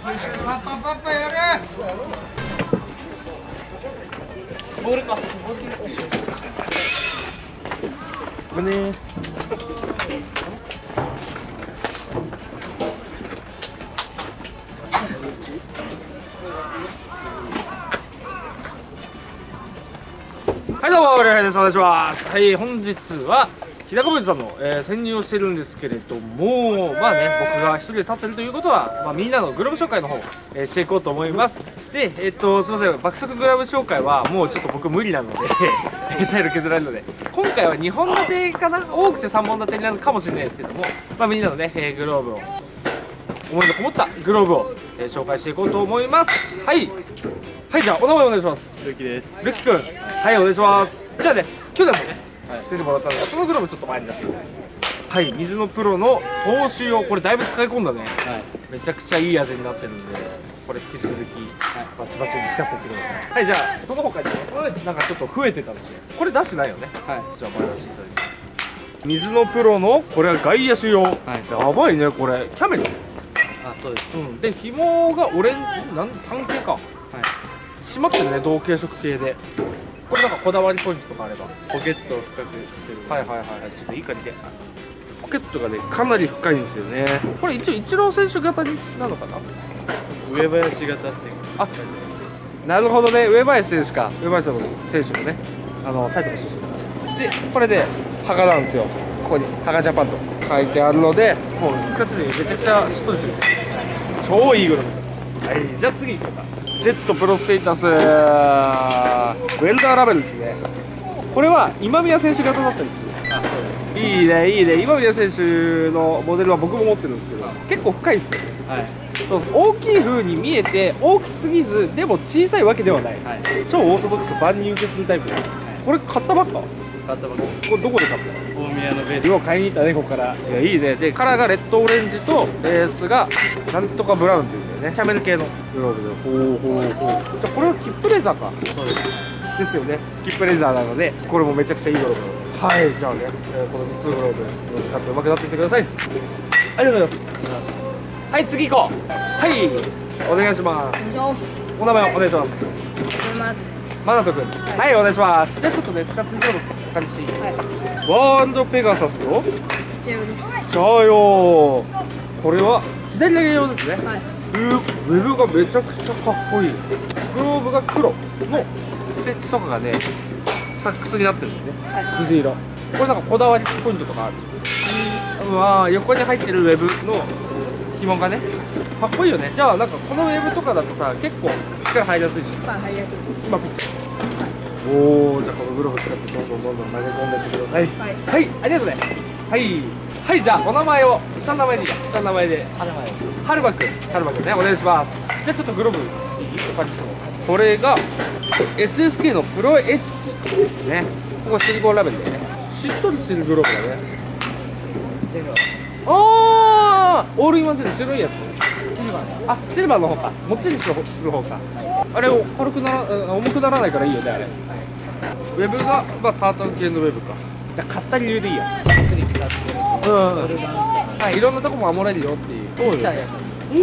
パッパやれ。 ボールか。 ごめんね。 はいどうも、レイです。お願いします。はい、本日は日高文さんの、潜入をしてるんですけれども、まあね、僕が一人で立ってるということは、みんなのグラブ紹介の方、していこうと思います。で、すいません、爆速グラブ紹介はもうちょっと僕無理なので体力削られるので、今回は2本立てかな、多くて3本立てになるかもしれないですけども、みんなのね、グローブを、思いのこもったグローブを、紹介していこうと思います。はい、はい、じゃあお名前お願いします。 ルキです。 ルキ君、はい、お願いします。じゃあね、去年もね、出てもらったので、そのグローブちょっと前に出してください。はい、水のプロの投手用、これだいぶ使い込んだね、めちゃくちゃいい味になってるんで、これ引き続き、バチバチに使っていってください。はい、じゃあその他にね、なんかちょっと増えてたので、これ出してないよね。はい、じゃあ前出していただきます。水のプロのこれは外野手用、やばいね、これキャメル。 あ、そうです。 で、紐がオレンジ、単形か、締まってるね、同系色系で。これなんかこだわりポイントとかあれば。 ポケットを深くつける。 はい、ちょっといいか見て。ポケットがね、かなり深いんですよね。これ一応イチロー選手型になのかな。 上林型っていう。 あ、なるほどね、上林選手か。上林選手もね、埼玉出身で、これでハガなんですよ。ここにハガジャパンと書いてあるので、もう使っててめちゃくちゃしっとりしてる。超いいグローブです。はい、じゃあ次行こうか。Z プロステータスウェルダーラベルですね。これは今宮選手型だったりする。 あ、そうです。 いいね、いいね。今宮選手のモデルは僕も持ってるんですけど、結構深いですよね。 はい。 そう、大きい風に見えて大きすぎず、でも小さいわけではない、超オーソドックス、万人受けするタイプ。これ買ったばっか。 買ったばっか。 これどこで買った？ 大宮のベースを買いに行ったね、ここから。いや、いいね。で、カラーがレッドオレンジとベースがなんとかブラウンっていうんだよね。キャメル系のグローブで。ほう。じゃあこれはキップレザーか。 そうです。 ですよね。キップレザーなので、これもめちゃくちゃいいグローブ。はい、じゃあね、この3つのグローブを使って上手くなっていってください。ありがとうございます。はい、次行こう。はい、お願いします。お名前をお願いします。マナト君。はい、お願いします。じゃあちょっとね、使ってみよう感じしていい？ワンドペガサスのジャヨです。 ジャヨ。これは左投げ用ですね。ウェブがめちゃくちゃかっこいい。グローブが黒のステッチとかがね、サックスになってるんでね、水色。これなんかこだわりポイントとかある？横に入ってるウェブの紐がね、かっこいいよね。じゃあなんかこのウェブとかだとさ、結構力入りやすいし。 入りやすいです。 今ピッチ。おお、じゃあこのグローブ使ってどんどん投げ込んでいってください。はい、ありがとうね。はい、じゃあお名前を下の名前でいいや。下の名前ではるまくんね、お願いします。じゃあちょっとグローブいい感じしても。これが SSK のプロエッジですね。ここシリコンラベルでね、しっとりしてるグローブだね。オールインワンで白いやつ。シルバーの方か。もっちりする方か。あれを重くならないからいいよね、あれ。ウェブがタータン系のウェブか。じゃあ買った理由でいいや。 しっくり使ってるとはい、いろんなとこも守れるよっていう。 ピッチャーや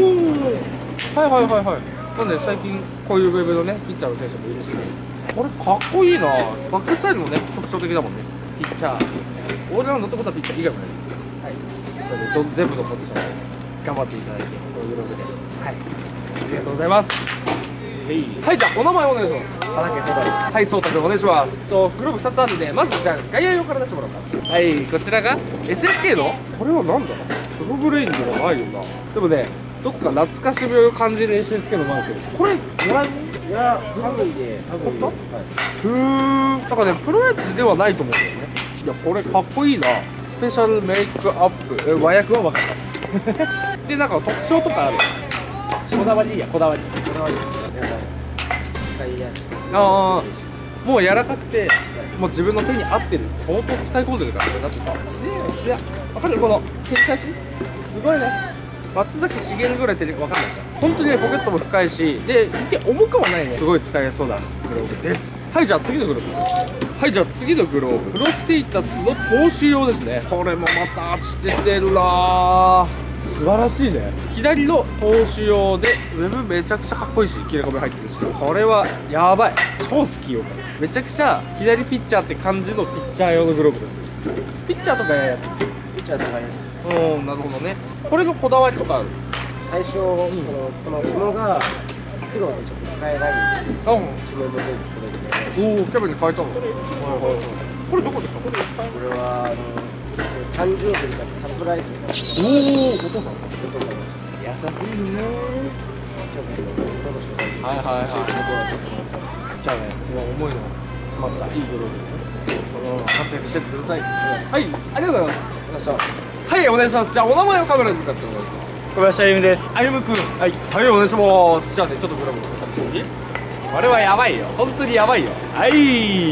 はい。なんで最近こういうウェブのね、ピッチャーの選手もいるし、これかっこいいな。バックスタイルもね、特徴的だもんね。ピッチャー、オールラウンドってことはピッチャー以外もね。はい、全部のポジション頑張っていただいて、こういうグローブで。はい、ありがとうございます。はい、じゃあお名前お願いします。 佐竹壮太です。 はい、そうたくんお願いします。グローブ2つあるんで、まずじゃあ外野用から出してもらおうか。はい、こちらが SSK の、これはなんだろう、プロブレインじゃないよな。でもね、どこか懐かしみを感じる SSK のマークです。これもらえる？ いや、多分で、 なんかね、プロエッジではないと思うんだよね。いや、これかっこいいな。スペシャルメイクアップ、和訳は分かったで、なんか特徴とかある？こだわりいいや、こだわりですね。 使いやすい。 もう柔らかくて、もう自分の手に合ってる。相当使い込んでるからね。だってさ、つや分かる？この切り返しすごいね。松崎しげるぐらいって分かんないから。本当にね、ポケットも深いし、で、一見重くはないね。すごい使いやすそうなグローブです。はい、じゃあ次のグローブ。はい、じゃあ次のグローブ。プロステータスの投手用ですね。これもまた落ちててるなー。 素晴らしいね。左の投手用でウェブめちゃくちゃかっこいいし、切れ込み入ってるし、これはやばい。超好きよ。めちゃくちゃ左ピッチャーって感じのピッチャー用のグローブですよ。ピッチャーとかやる。 ピッチャーとかね、 うん、なるほどね。これのこだわりとかある？ 最初、この紐が黒でちょっと使えないんで、紐も全部これで、 おお、キャベに変えたの。これどこで買ったの？ これは誕生日だとサプライズでおお、お父さん。 優しいね。ちょっとおととしの誕生日、 はいはいはい中古でやってもらったじゃあね、すごい思いの詰まったいいグローブ、このまま活躍してってください。はい、ありがとうございます。はい、お願いします。じゃあお名前をカメラに向かってお願いします。 小林歩夢です。 あゆむくん。はい、はい、お願いします。じゃあね、ちょっとグローブの形に。これはやばいよ。本当にやばいよ。 はい。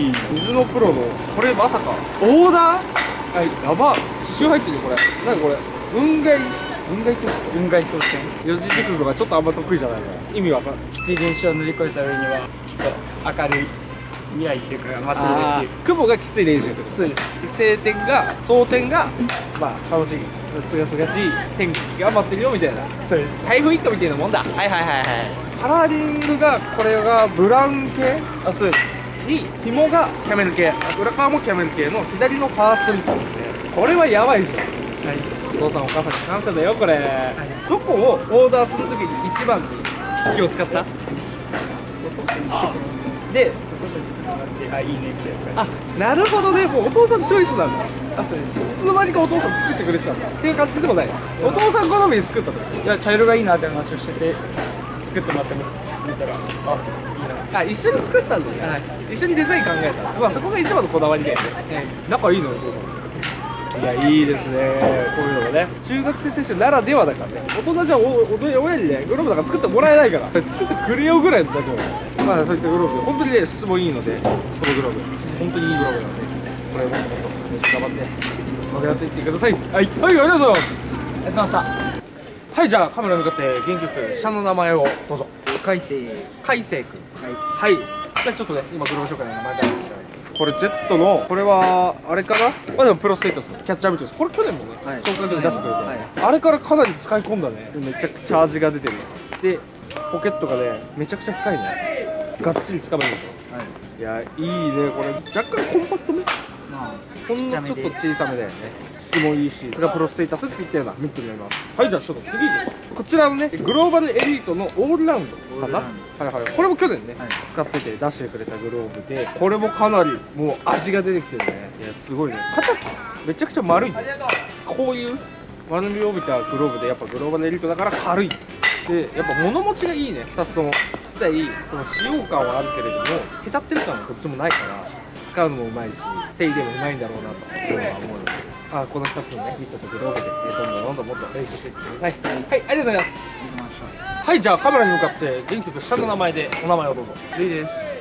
水のプロの、これまさか、オーダー？はい、やば。刺繍入ってるよ、これ。何これ。雲外って雲外装填。 四字熟語がちょっとあんま得意じゃないから。意味わかんない。 きつい練習を乗り越えた上には、きっと明るい未来っていうかが待っているっていう。 雲がきつい練習ってこと。 そうです。 晴天が蒼天がまあ楽しいすがすがしい天気が待ってるよみたいなそうです。 台風一過みたいなもんだ。はいはいはいはい。カラーリングがこれがブラウン系あ、そうです。 に紐がキャメル系、裏側もキャメル系の左のファーストリップですね。これはやばいでしょ。 はい。 お父さんお母さんに感謝だよこれ、どこをオーダーするときに一番に気を使った？ お父さんに作ってもらって、で、お父さんに作ってもらって、あ、いいねみたいな感あ、なるほどね。もうお父さんチョイスなんだ。 じ。あ、そうです。 いつの間にかお父さん作ってくれてたんだっていう感じでもない。お父さん好みで作ったの？ いや、茶色がいいなって話をしてて、作ってもらってます。見たら、あ、いいな。 あ、一緒に作ったんだね。 はい。 一緒にデザイン考えた。まあそこが一番のこだわりだよね。仲いいのよお父さん。いやいいですね。こういうのがね、中学生選手ならではだからね。大人じゃ親にねグローブなんか作ってもらえないから、作ってくれよぐらいの大丈夫。まあそういったグローブ本当にね質もいいので、このグローブ本当にいいグローブなので、これもっともっと練習頑張って分け合っていってください。はいはい、ありがとうございます。 ありがとうございました。 はい、じゃあカメラに向かって元気よく下の名前をどうぞ。 海星。 海星君。 はい。 はい。じゃあちょっとね、今グローブ紹介の名前から言っていただいて。これ Z の、これはあれかな。まあでもプロステータスのキャッチャービートです。これ去年もね、 はい紹介で出してくれて、 はいあれからかなり使い込んだね。めちゃくちゃ味が出てる。で、ポケットがね、めちゃくちゃ深いね。がっちり掴めるでしょ。 はい。 いや、いいね、これ。若干コンパクトめ。 まあ、 ほんのちょっと小さめだよね。質もいいし、これがプロステータスって言ったようなミットになります。はい、じゃあちょっと次にこちらのね、グローバルエリートのオールラウンドかな。はいはい、これも去年ね、 はい使ってて出してくれたグローブで、これもかなりもう味が出てきてるね。いやすごいね。形めちゃくちゃ丸いね。こういう丸みを帯びたグローブで、やっぱグローバルエリートだから軽い。でやっぱ物持ちがいいね。2つとも実際その使用感はあるけれども、へたってる感はどっちもないから使うのもうまいし、手入れもうまいんだろうなと今日は思うので、この2つのねミットとグローブで、どんどんもっと練習していってください。はい、ありがとうございます。はい、じゃあカメラに向かって元気よく下の名前でお名前をどうぞ。 レイです。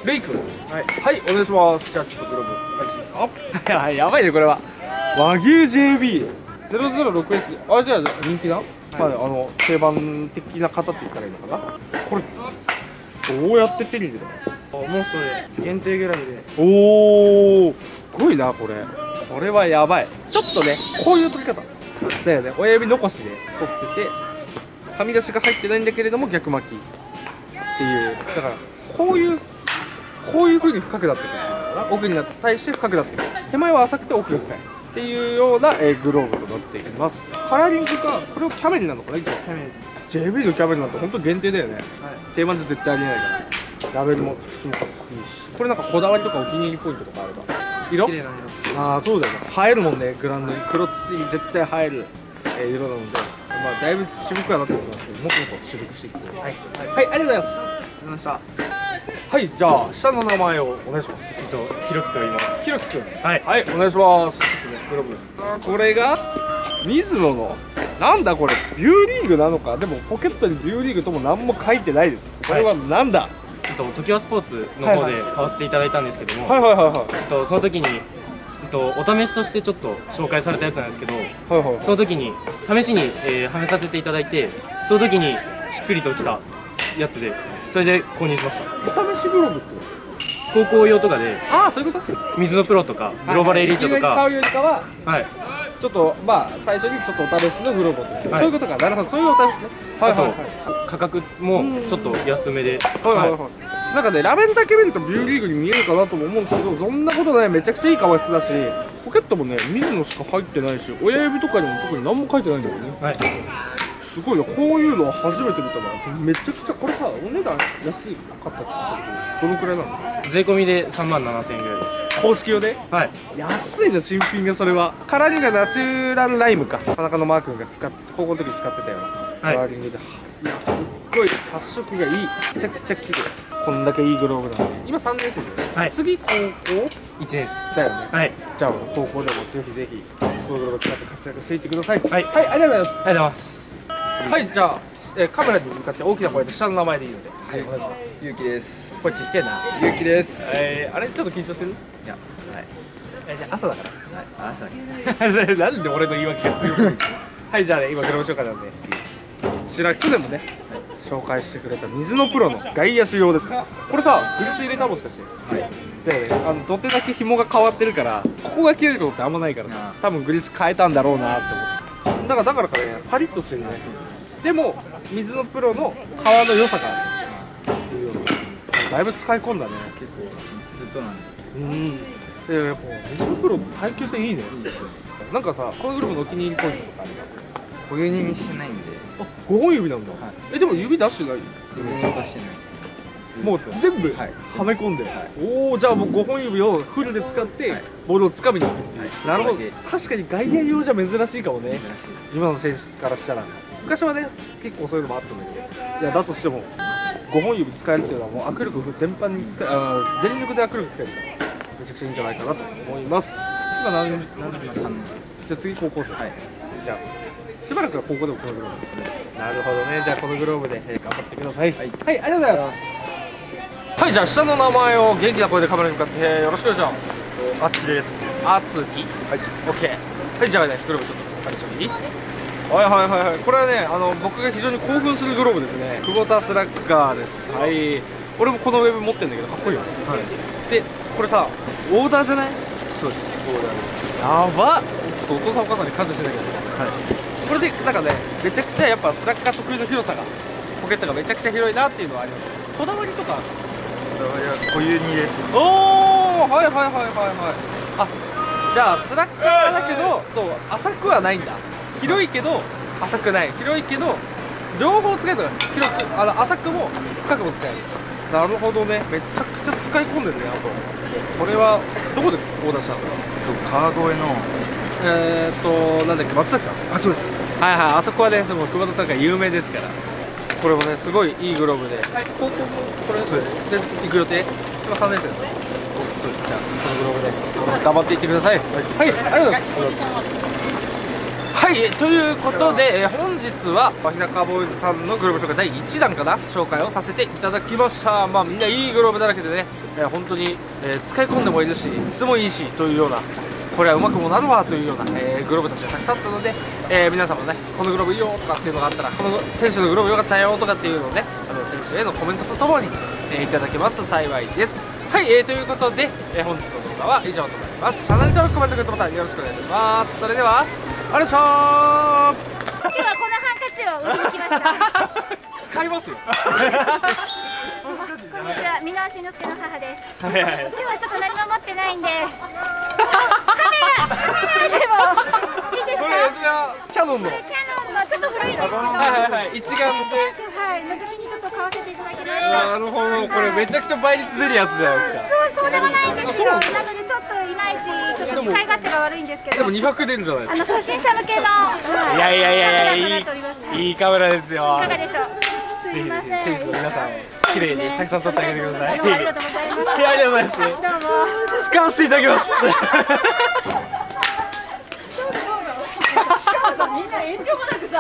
レイ君。 はい。 はい、お願いします。じゃあちょっとグローブお返しいいですか。はいやばいねこれは。和牛 JB006S。あ、じゃあ人気な、はい、定番的な方って言ったらいいのかな。これどうやって手に入れたの？ モンストで限定グラムで。 おお、すごいなこれ。これはやばい。ちょっとね、こういう取り方だよね。親指残しで取ってて、はみ出しが入ってないんだけれども逆巻きっていう。だからこういう風に深くなってくるのかな。奥に対して深くなってくる。手前は浅くて奥が深いっていうようなグローブとなっています。カラーリングがこれをキャメルなのかな。一応キャメル。 JB のキャメルなんて本当限定だよね。 はい。 定番じゃ絶対ありえないから。ラベルも着地もかっこいいし、これなんかこだわりとかお気に入りポイントとかあれば。色？ 綺麗な色。 ああそうだよね。映えるもんね。グラウンドに黒土に絶対映える色なので、まあだいぶ渋くはなってきますけど、もっともっと渋くしていってください。はい、ありがとうございます。 ありがとうございました。 はい、じゃあ下の名前をお願いします。 ひろきと言います。 ひろきくん。 はい。 はい、お願いします。ちょっとね、グローブ。これが水野のなんだこれ、ビューリーグなのか。でもポケットにビューリーグとも何も書いてないです。これはなんだ。 トキワスポーツの方で買わせていただいたんですけども、 はいはいはいはい。 その時にお試しとしてちょっと紹介されたやつなんですけど、 はいはいはい。 その時に試しに、はめさせていただいて、その時にしっくりときたやつで、それで購入しました。 お試しグローブって。 高校用とかでああそういうこと。 水のプロとかグローバルエリートとか、 買うよりかははい、 ちょっとまあ最初にちょっとお試しのグローブをという、 はいそういうことか。なるほど、そういうお試しね。はいはいはい。 あと価格もちょっと安めで、 はいはいはい。なんかね、ラベンだけ見るとビューリーグに見えるかなとも思うんですけど、そんなことない。めちゃくちゃいい革質だし、ポケットもね、水野しか入ってないし、親指とかにも特に何も書いてないんだよね。 はい、 すごいよ、こういうのは初めて見たな。めちゃくちゃ、これさ、お値段安いかったってどのくらいなの？ 税込みで37000円ぐらいです。 公式用ではい、 安いね、新品が。それはカラーリングがナチュラルライムか、田中のマー君が使って高校の時使ってたようなカラーリングで、いや、すっごい発色がいい。めちゃくちゃ綺麗。こんだけいいグローブなんで、今3年生で、 はい、 次高校 1年です。 だよね。 はい、 じゃあ高校でもぜひぜひこのグローブを使って活躍していってください。 はい、 はい、ありがとうございます。 ありがとうございます。 はい、じゃあ、カメラに向かって大きな声で下の名前でいいので、はい、お願いします。 ゆうきです。 これちっちゃいな。 ゆうきです。 あれちょっと緊張してる？ いや、はい。 じゃあ朝だから。 朝に。 なんで俺の言い訳が強すぎる。はい、じゃあね、今グローブ紹介なんで、こちら去年もね、紹介してくれた水のプロの外野手用です。これさ、グリス入れたもしかして。はい。だよね、土手だけ紐が変わってるから、ここが切れることってあんまないからさ、多分グリス変えたんだろうなって思う。だからかね、パリッとしてるんですよ。でも水のプロの革の良さがあるっていうような、だいぶ使い込んだね。 結構ずっとなんで。 で、やっぱ水のプロ耐久性いいね。 いいですよ。 なんかさ、このグループのお気に入りポイントとかある？ 小指にしてないんで。 あ、5本指なんだ。 はいでも指出してない？ 指も出してないですね。 もう全部はいはめ込んで、 はいおお、じゃあもう5本指をフルで使ってはいボールをつかみに行くっていう、 はいなるほど。 それだ確かに外野用じゃ珍しいかもね、 珍しい。 今の選手からしたら。昔はね、結構そういうのもあったんだけど、いや、だとしても5本指使えるっていうのはもう握力全般に使え、全力で握力使えるからめちゃくちゃいいんじゃないかなと思います。今何年今3年です。 じゃあ次高校生、 はい。 じゃあしばらくは高校でもこのグローブです。なるほどね。じゃあこのグローブで頑張ってください。はい、ありがとうございます。はい、じゃあ下の名前を元気な声でカメラに向かってよろしくお願いします。 あつきです。 あつき。はい。オッケー。はい、じゃあね、グローブちょっと借りてもいい？はいはいはいはい。これはね、僕が非常に興奮するグローブですね。久保田スラッガーです。はい。俺もこのウェブ持ってるんだけどかっこいいよね。はい。で、これさ、オーダーじゃない？ そうです。オーダーです。 やばっ。ちょっとお父さんお母さんに感謝しなきゃいけない。 はい。 これでなんかね、めちゃくちゃやっぱスラッガー得意の広さが、ポケットがめちゃくちゃ広いなっていうのはあります。こだわりとか。 こだわりは小指です。 おお、はいはいはいはいはい。あ、じゃあスラッガーだけど浅くはないんだ。広いけど浅くない。広いけど両方使えるの。広く浅くも深くも使える。なるほどね。めちゃくちゃ使い込んでるね。あとこれはどこでオーダーしたの？ 川越のなんだっけ、松崎さん。 あ、そうです。 はいはい、あそこはね、その久保田さんが有名ですから。これもね、すごいいいグローブで。高校もこれそうです。 で行く予定？今3年生だね。そうです。じゃあこのグローブで頑張っていってください。はい、ありがとうございます。はい、ということで、本日は日高ボーイズさんのグローブ紹介第1弾かな、紹介をさせていただきました。まあみんないいグローブだらけでね、本当に、使い込んでもいいし、質もいいしというような、これはうまくもなるわというような、グローブたちがたくさんあったので、皆さんもね、このグローブいいよとかっていうのがあったら、この選手のグローブよかったよとかっていうのをね、選手へのコメントとともに、いただけますと幸いです。はい、ということで、本日の動画は以上となります。チャンネル登録、コメント、グッドボタンよろしくお願いいたします。それでは、ありがとうございました。 今日はこのハンカチを売りに来ました。 使いますよ。 こんにちは、箕輪慎之介の母です。今日はちょっと何も持ってないんで、カメラでもいいですか？ それキャノンの。 キャノンのちょっと古いんですけど、 はい、一眼で。 はい、の時にちょっと買わせていただきました。 なるほど、これめちゃくちゃ倍率出るやつじゃないですか。 そうでもないんですよ。なのでちょっといまいちちょっと使い勝手が悪いんですけど。 でも200出るんじゃないですか。 初心者向けの。 いやいやいやいや、いいカメラですよ。 いかがでしょう。 ぜひぜひ選手の皆さんを綺麗にたくさん撮ってあげてください。 ありがとうございます。 いや、ありがとうございます。 どうも。 使わせていただきます。 みんな遠慮もなくさ。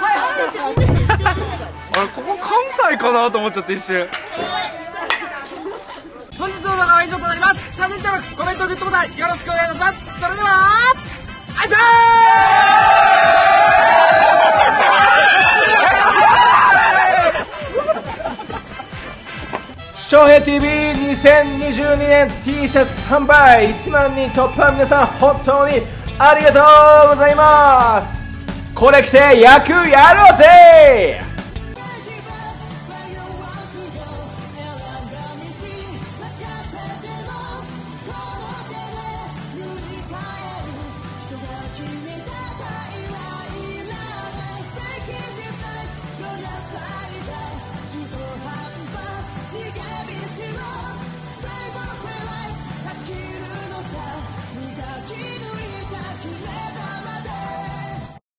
あれ、ここ関西かなと思っちゃって一瞬。本日の動画は以上となります。チャンネル登録、コメント、グッドボタンよろしくお願いします。それでは、あいしょ視聴平 TV2022 年 T シャツ販売1万人突破、皆さん本当にありがとうございます。これ着て野球やろうぜ。